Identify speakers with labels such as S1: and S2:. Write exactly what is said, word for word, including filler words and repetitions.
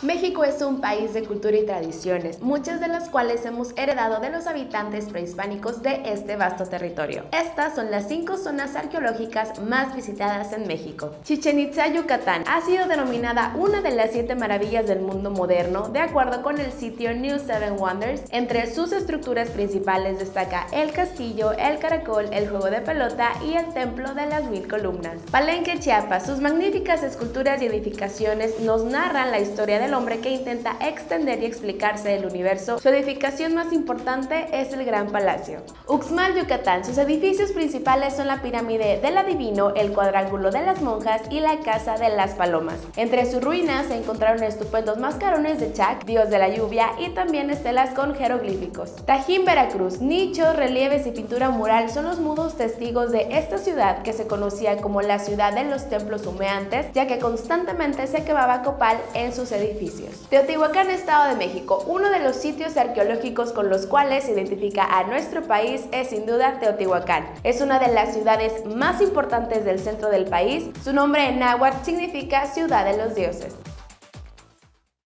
S1: México es un país de cultura y tradiciones, muchas de las cuales hemos heredado de los habitantes prehispánicos de este vasto territorio. Estas son las cinco zonas arqueológicas más visitadas en México. Chichén Itzá, Yucatán, ha sido denominada una de las siete maravillas del mundo moderno, de acuerdo con el sitio New Seven Wonders. Entre sus estructuras principales destaca el castillo, el caracol, el juego de pelota y el templo de las mil columnas. Palenque, Chiapas, sus magníficas esculturas y edificaciones nos narran la historia de el hombre que intenta extender y explicarse el universo. Su edificación más importante es el Gran Palacio. Uxmal, Yucatán, sus edificios principales son la pirámide del adivino, el cuadrángulo de las monjas y la casa de las palomas. Entre sus ruinas se encontraron estupendos mascarones de Chac, dios de la lluvia, y también estelas con jeroglíficos. Tajín, Veracruz, nichos, relieves y pintura mural son los mudos testigos de esta ciudad, que se conocía como la ciudad de los templos humeantes, ya que constantemente se quemaba copal en sus edificios. Teotihuacán, Estado de México, uno de los sitios arqueológicos con los cuales se identifica a nuestro país es sin duda Teotihuacán. Es una de las ciudades más importantes del centro del país. Su nombre en náhuatl significa ciudad de los dioses.